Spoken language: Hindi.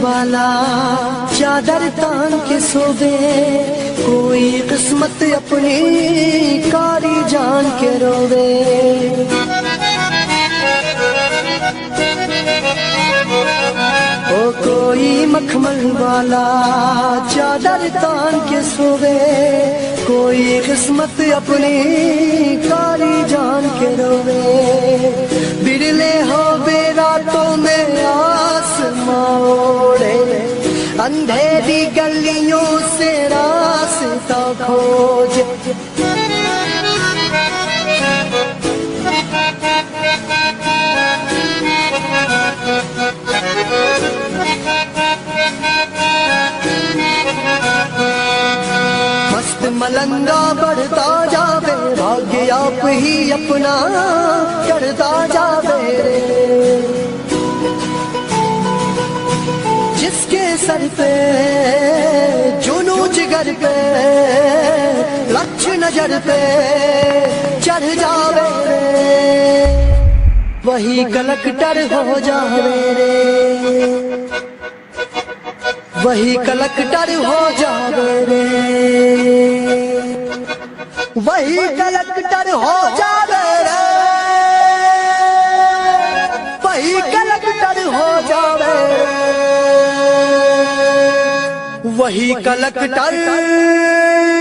वाला चादर तान के सोवे, कोई किस्मत अपनी कारी जान के रोवे। ओ कोई मखमल वाला चादर तान के सोवे, कोई किस्मत अपनी कारी जान के रोवे। बिरले हो रातों में आसमां ओढ़े, अंधेरी गलियों से रास्ता खोजे। मस्त मलंगा बढ़ता जावे, भाग्य आप ही अपना करता जावे रे। जिसके सर पे जुनू जिगर पे लक्ष्य नजर पे चढ़ जावे रे, वही कलेक्टर हो जावे रे, वही कलेक्टर हो जावे रे, वही कलेक्टर हो जावे रे, वही कलेक्टर हो जावे, वही कलेक्टर